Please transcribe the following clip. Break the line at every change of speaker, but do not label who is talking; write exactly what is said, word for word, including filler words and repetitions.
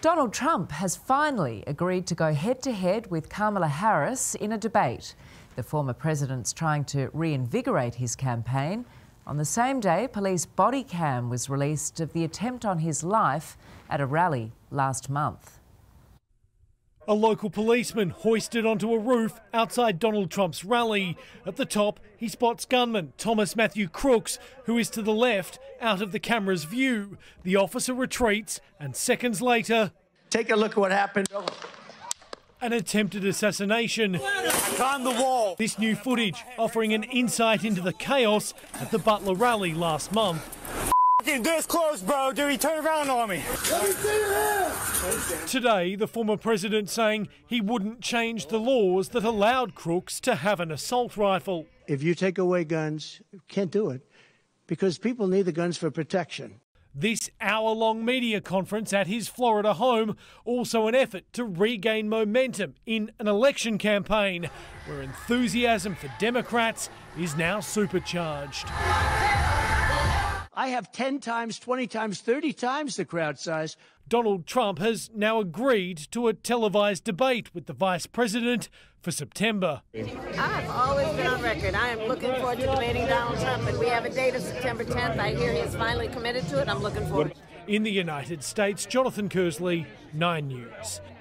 Donald Trump has finally agreed to go head-to-head with Kamala Harris in a debate. The former president's trying to reinvigorate his campaign. On the same day, police bodycam was released of the attempt on his life at a rally last month.
A local policeman hoisted onto a roof outside Donald Trump's rally. At the top, he spots gunman Thomas Matthew Crooks, who is to the left, out of the camera's view. The officer retreats, and seconds later...
Take a look at what happened.
An attempted assassination.
On the wall.
This new footage offering an insight into the chaos at the Butler rally last month.
This close, bro. Dude, he turned around on me.
Today, the former president saying he wouldn't change the laws that allowed Crooks to have an assault rifle.
If you take away guns, you can't do it because people need the guns for protection.
This hour-long media conference at his Florida home, also an effort to regain momentum in an election campaign where enthusiasm for Democrats is now supercharged.
I have ten times, twenty times, thirty times the crowd size.
Donald Trump has now agreed to a televised debate with the vice president for September.
I've always been on record. I am looking forward to debating Donald Trump, and we have a date of September tenth. I hear he is finally committed to it. I'm looking forward.
In the United States, Jonathan Kersley, nine News.